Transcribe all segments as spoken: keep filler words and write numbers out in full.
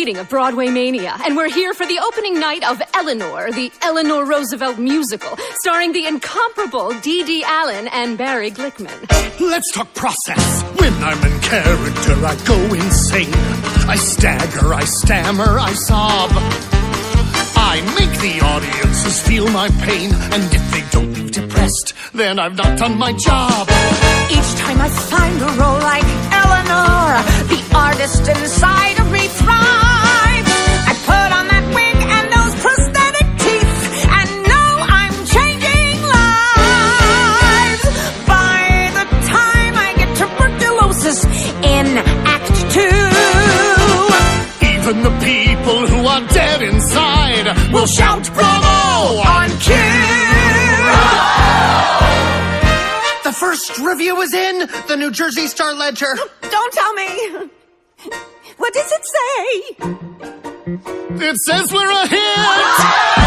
meeting of Broadway Mania, and we're here for the opening night of Eleanor, the Eleanor Roosevelt musical, starring the incomparable Dee Dee Allen and Barry Glickman. Let's talk process. When I'm in character, I go insane. I stagger, I stammer, I sob. I make the audiences feel my pain, and if they don't leave depressed, then I've not done my job. Each time I find a role like Eleanor, the artist inside of me thrives. I put on that wig and those prosthetic teeth, and know I'm changing lives. By the time I get tuberculosis in Act Two, even the people who are dead inside will shout bravo on cue. The first review is in the New Jersey Star Ledger. Don't tell me. What does it say? It says we're a hit.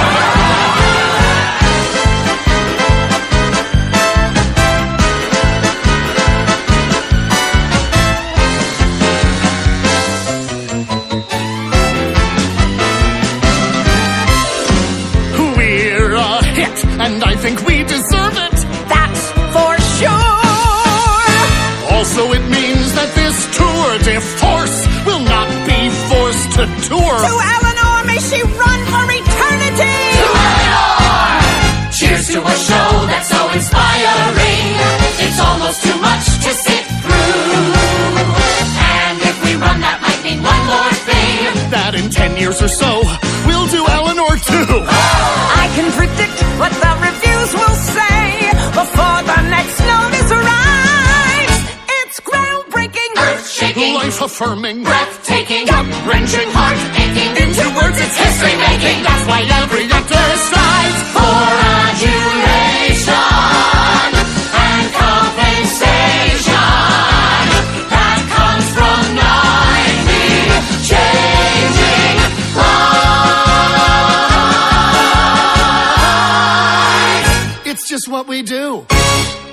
We're a hit, and I think we deserve it. That's for sure. Also, it means that this tour de force will not be forced to tour. To Eleanor, may she run for eternity. To Eleanor! Cheers to a show that's so inspiring. It's almost too much to sit through. And if we run, that might mean one more thing. That in ten years or so, we'll do Eleanor too. I can predict what the reviews will say before the next notice arrives. It's groundbreaking, Earth-shaking, life-affirming, breathtaking, gut-wrenching, heart-aching. into words it's history-making. That's why every actor strives For adulation and compensation that comes from nightly changing lives. It's just what we do.